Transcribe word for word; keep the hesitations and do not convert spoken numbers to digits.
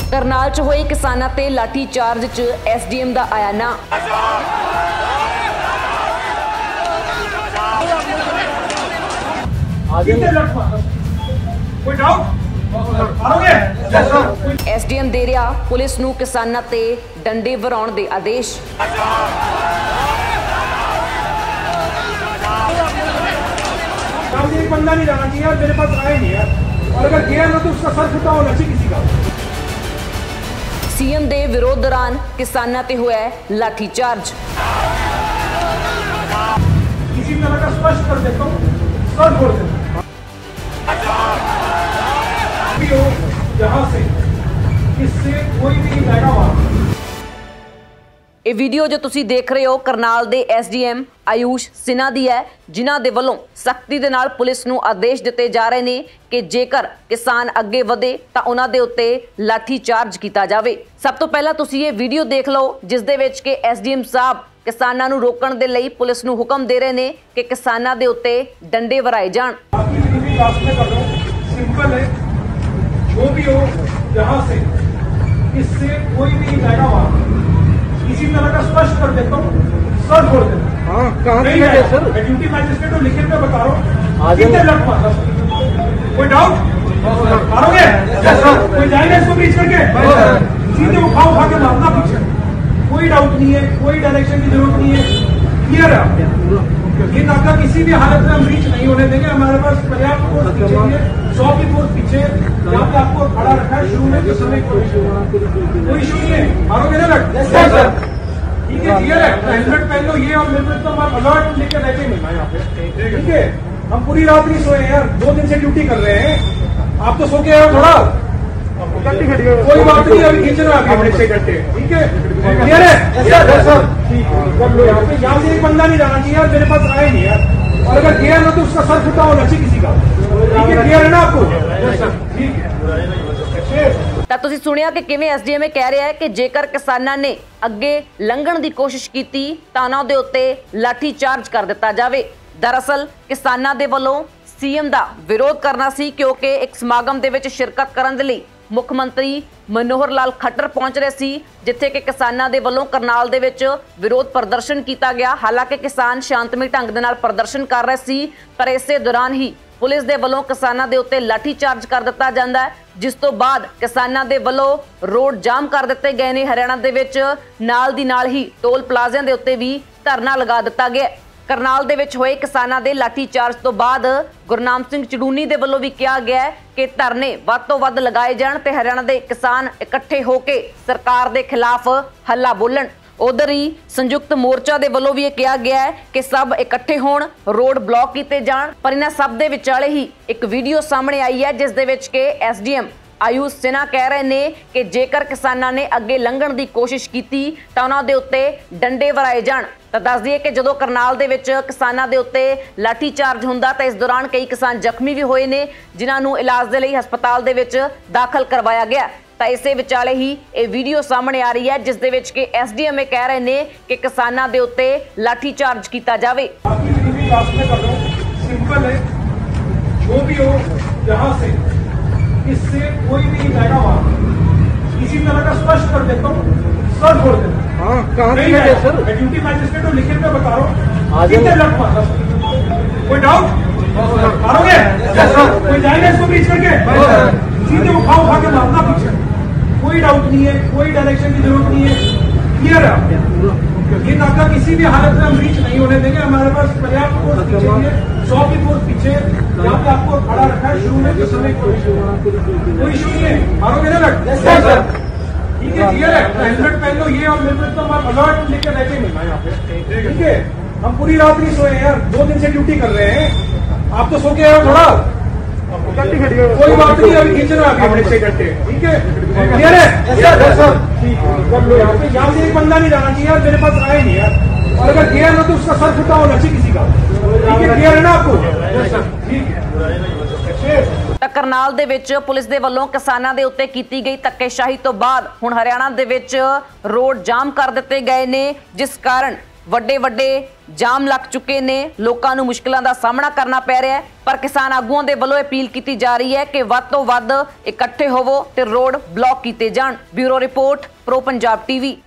करनाल च होए किसानां ते लाठी चार्ज च एस डी एम दा आया ना। एस डी एम दे रहा पुलिस नूं किसानां ते डंडे वराउण दे आदेश। एक बंदा नहीं जाना चाहिए यार, मेरे पास आए नहीं यार, और अगर गया ना तो उसका सर फुटा होना चाहिए किसी का। सीएम दे विरोध दौरान किसानां ते होया लाठी चार्ज। किसी तरह का स्पष्ट कर देता हूँ, सर फोड़ देता हूँ जहां से इससे कोई भी नहीं जाएगा वहां। ਇਹ ਵੀਡੀਓ ਜੋ ਤੁਸੀਂ ਦੇਖ ਰਹੇ ਹੋ ਕਰਨਾਲ ਦੇ S D M Ayush Sinha ਦੀ ਹੈ, ਜਿਨ੍ਹਾਂ ਦੇ ਵੱਲੋਂ ਸਖਤੀ ਦੇ ਨਾਲ ਪੁਲਿਸ ਨੂੰ ਆਦੇਸ਼ ਦਿੱਤੇ ਜਾ ਰਹੇ ਨੇ ਕਿ ਜੇਕਰ ਕਿਸਾਨ ਅੱਗੇ ਵਧੇ ਤਾਂ ਉਹਨਾਂ ਦੇ ਉੱਤੇ ਲਾਠੀ ਚਾਰਜ ਕੀਤਾ ਜਾਵੇ। ਸਭ ਤੋਂ ਪਹਿਲਾਂ ਤੁਸੀਂ ਇਹ ਵੀਡੀਓ ਦੇਖ ਲਓ ਜਿਸ ਦੇ ਵਿੱਚ ਕਿ ਐਸ ਡੀ ਐਮ ਸਾਹਿਬ ਕਿਸਾਨਾਂ ਨੂੰ ਰੋਕਣ ਦੇ ਲਈ ਪੁਲਿਸ ਨੂੰ ਹੁਕਮ ਦੇ ਰਹੇ ਨੇ ਕਿ ਕਿਸਾਨਾਂ ਦੇ ਉੱਤੇ ਡੰਡੇ ਵਰਾਏ ਜਾਣ। सिंपल है, जो भी हो जहां से इससे कोई भी नहीं जाएगा वहां। इसी तरह का स्पष्ट कर देता हूँ, सर फोड़ देता हूँ। हाँ, कहाँ नहीं है सर? मैं ड्यूटी मैजिस्ट्रेट को लिखित में बता रहा हूँ। कितने लट मारा? कोई डाउट? मारोगे? कोई जाएगा इसको ब्रीच करके? सीधे उठा उठा के मारना पीछे, कोई डाउट नहीं है, कोई डायरेक्शन की जरूरत नहीं है, क्लियर है। ये नाका किसी भी हालत में हम रीच नहीं होने देंगे। हमारे पास पर्याप्त फोर्स पीछे है, सौ की फोर्स पीछे यहाँ पे आपको खड़ा रखा है। शुरू में किस समय कोई इशू नहीं है, मारोगे ना लट? ठीक है, क्लियर है। हेलमेट पहन लो, ये और हेलमेट तो हम अलर्ट लेकर रहते नहीं यहाँ पे, ठीक है। हम पूरी रात नहीं सोए यार, दो दिन से ड्यूटी कर रहे हैं। आप तो सो के आए थोड़ा, कोई बात नहीं, अभी खींच रहा है छह घंटे, ठीक है, क्लियर है सर। ठीक है, यहाँ पे यहाँ से एक बंदा नहीं जाना चाहिए यार, मेरे पास आए नहीं यार, और अगर गया ना तो उसका सर फुटा होना चाहिए किसी का, ठीक है, क्लियर है ना आपको? ठीक है। ਤਾਂ ਤੁਸੀਂ ਸੁਣਿਆ ਕਿ ਕਿਵੇਂ ਐਸ ਡੀ ਐਮ ਕਹਿ ਰਿਹਾ ਹੈ ਕਿ ਜੇਕਰ ਕਿਸਾਨਾਂ ਨੇ ਅੱਗੇ ਲੰਘਣ ਦੀ ਕੋਸ਼ਿਸ਼ ਕੀਤੀ ਤਾਂ ਉਹਨਾਂ ਦੇ ਉੱਤੇ ਲਾਠੀ ਚਾਰਜ ਕਰ ਦਿੱਤਾ ਜਾਵੇ। ਦਰਅਸਲ ਕਿਸਾਨਾਂ ਦੇ ਵੱਲੋਂ ਸੀਐਮ ਦਾ ਵਿਰੋਧ ਕਰਨਾ ਸੀ ਕਿਉਂਕਿ ਇੱਕ ਸਮਾਗਮ ਦੇ ਵਿੱਚ ਸ਼ਿਰਕਤ ਕਰਨ ਦੇ ਲਈ ਮੁੱਖ ਮੰਤਰੀ ਮਨੋਹਰ ਲਾਲ ਖੱਟਰ ਪਹੁੰਚ ਰਹੇ ਸੀ, ਜਿੱਥੇ ਕਿ ਕਿਸਾਨਾਂ ਦੇ ਵੱਲੋਂ ਕਰਨਾਲ ਦੇ ਵਿੱਚ ਵਿਰੋਧ ਪ੍ਰਦਰਸ਼ਨ ਕੀਤਾ ਗਿਆ। ਹਾਲਾਂਕਿ ਕਿਸਾਨ ਸ਼ਾਂਤਮਈ ਢੰਗ ਦੇ ਨਾਲ ਪ੍ਰਦਰਸ਼ਨ ਕਰ ਰਹੇ ਸੀ, ਪਰ ਇਸੇ ਦੌਰਾਨ ਹੀ ਪੁਲਿਸ ਦੇ ਵੱਲੋਂ ਕਿਸਾਨਾਂ ਦੇ ਉੱਤੇ ਲਾਠੀ ਚਾਰਜ ਕਰ ਦਿੱਤਾ ਜਾਂਦਾ ਹੈ, ਜਿਸ ਤੋਂ ਬਾਅਦ ਕਿਸਾਨਾਂ ਦੇ ਵੱਲੋਂ ਰੋਡ ਜਾਮ ਕਰ ਦਿੱਤੇ ਗਏ ਨੇ। ਹਰਿਆਣਾ ਦੇ ਵਿੱਚ ਨਾਲ ਦੀ ਨਾਲ ਹੀ ਟੋਲ ਪਲਾਜ਼ਿਆਂ ਦੇ ਉੱਤੇ ਵੀ ਧਰਨਾ ਲਗਾ ਦਿੱਤਾ ਗਿਆ। ਕਰਨਾਲ ਦੇ ਵਿੱਚ ਹੋਏ ਕਿਸਾਨਾਂ ਦੇ ਲਾਠੀ ਚਾਰਜ ਤੋਂ ਬਾਅਦ ਗੁਰਨਾਮ ਸਿੰਘ ਚੜੂਨੀ ਦੇ ਵੱਲੋਂ ਵੀ ਕਿਹਾ ਗਿਆ ਹੈ ਕਿ ਧਰਨੇ ਵੱਧ ਤੋਂ ਵੱਧ ਲਗਾਏ ਜਾਣ ਤੇ ਹਰਿਆਣਾ ਦੇ ਕਿਸਾਨ ਇਕੱਠੇ ਹੋ ਕੇ ਸਰਕਾਰ ਦੇ ਖਿਲਾਫ ਹੱਲਾ ਬੋਲਣ। ਉਧਰ ਹੀ ਸੰਯੁਕਤ ਮੋਰਚਾ ਦੇ ਵੱਲੋਂ ਵੀ ਇਹ ਕਿਹਾ ਗਿਆ ਹੈ ਕਿ ਸਭ ਇਕੱਠੇ ਹੋਣ, ਰੋਡ ਬਲੌਕ ਕੀਤੇ ਜਾਣ। ਪਰ ਇਹਨਾਂ ਸਭ ਦੇ ਵਿਚਾਲੇ ਹੀ ਇੱਕ ਵੀਡੀਓ ਸਾਹਮਣੇ ਆਈ ਹੈ ਜਿਸ ਦੇ ਵਿੱਚ ਕਿ S D M Ayush Sinha ਕਹਿ ਰਹੇ ਨੇ ਕਿ ਜੇਕਰ ਕਿਸਾਨਾਂ ਨੇ ਅੱਗੇ ਲੰਘਣ ਦੀ ਕੋਸ਼ਿਸ਼ ਕੀਤੀ ਤਾਂ ਉਹਨਾਂ ਦੇ ਉੱਤੇ ਡੰਡੇ ਵਰਾਏ ਜਾਣ। ਤਾਂ ਦੱਸ ਦਈਏ ਕਿ ਜਦੋਂ ਕਰਨਾਲ ਦੇ ਵਿੱਚ ਕਿਸਾਨਾਂ ਦੇ ਉੱਤੇ ਲਾਠੀ ਚਾਰਜ ਹੁੰਦਾ ਤਾਂ ਇਸ ਦੌਰਾਨ ਕਈ ਕਿਸਾਨ ਜ਼ਖਮੀ ਵੀ ਹੋਏ ਨੇ, ਜਿਨ੍ਹਾਂ ਨੂੰ ਇਲਾਜ ਦੇ ਲਈ ਹਸਪਤਾਲ ਦੇ ਵਿੱਚ ਦਾਖਲ ਕਰਵਾਇਆ ਗਿਆ। ਤਾਂ ਇਸੇ ਵਿਚਾਲੇ ਹੀ ਇਹ ਵੀਡੀਓ ਸਾਹਮਣੇ ਆ ਰਹੀ ਹੈ ਜਿਸ ਦੇ ਵਿੱਚ ਕਿ ਐਸ ਡੀ ਐਮ ਕਹਿ ਰਹੇ ਨੇ ਕਿ ਕਿਸਾਨਾਂ ਦੇ ਉੱਤੇ ਲਾਠੀ ਚਾਰਜ ਕੀਤਾ ਜਾਵੇ। सिंपल है, जो भी हो जहां से इससे कोई भी नहीं जाएगा वहां। इसी तरह का स्पष्ट कर देता हूँ, सर फोड़ देता हूँ। हाँ, कहाँ नहीं है सर? मैं ड्यूटी मैजिस्ट्रेट को लिखित में बता रहा हूँ। कितने लट मारा? कोई डाउट? मारोगे? कोई जाएगा इसको ब्रीच करके? सीधे उठा उठा के मारना पीछे, कोई डाउट नहीं है, कोई डायरेक्शन की जरूरत नहीं है, क्लियर है। ये नाका किसी भी हालत में हम रीच नहीं होने देंगे। हमारे पास पर्याप्त फोर्स पीछे है, सौ की फोर्स पीछे यहाँ पे आपको खड़ा रखा है। शुरू में किस समय कोई इशू नहीं है, मारोगे ना लट? ठीक है, क्लियर है। हेलमेट पहन लो, ये और हेलमेट तो हम अलर्ट लेकर रहते नहीं यहाँ पे, ठीक है। हम पूरी रात नहीं सोए यार, दो दिन से ड्यूटी कर रहे हैं। आप तो सो के आए थोड़ा, कोई बात नहीं, अभी खींच रहा है छह घंटे, ठीक है, क्लियर है सर। ठीक है, यहाँ पे यहाँ से एक बंदा नहीं जाना चाहिए यार, मेरे पास आए नहीं यार, और अगर गया ना तो उसका सर फुटा होना चाहिए किसी का, ठीक है, क्लियर है ना आपको? ठीक है। ਤਾਂ ਕਰਨਾਲ ਦੇ ਵਿੱਚ ਪੁਲਿਸ ਦੇ ਵੱਲੋਂ ਕਿਸਾਨਾਂ ਦੇ ਉੱਤੇ ਕੀਤੀ ਗਈ ਧੱਕੇਸ਼ਾਹੀ ਤੋਂ ਬਾਅਦ ਹੁਣ ਹਰਿਆਣਾ ਦੇ ਵਿੱਚ ਰੋਡ ਜਾਮ ਕਰ ਦਿੱਤੇ ਗਏ ਨੇ, ਜਿਸ ਕਾਰਨ ਵੱਡੇ ਵੱਡੇ ਜਾਮ ਲੱਗ ਚੁੱਕੇ ਨੇ, ਲੋਕਾਂ ਨੂੰ ਮੁਸ਼ਕਲਾਂ ਦਾ ਸਾਹਮਣਾ ਕਰਨਾ ਪੈ ਰਿਹਾ ਹੈ। ਪਰ ਕਿਸਾਨ ਆਗੂਆਂ ਦੇ ਵੱਲੋਂ ਅਪੀਲ ਕੀਤੀ ਜਾ ਰਹੀ ਹੈ ਕਿ ਵੱਧ ਤੋਂ ਵੱਧ ਇਕੱਠੇ ਹੋਵੋ ਤੇ ਰੋਡ ਬਲੌਕ ਕੀਤੇ ਜਾਣ। Bureau report, Pro Punjab TV.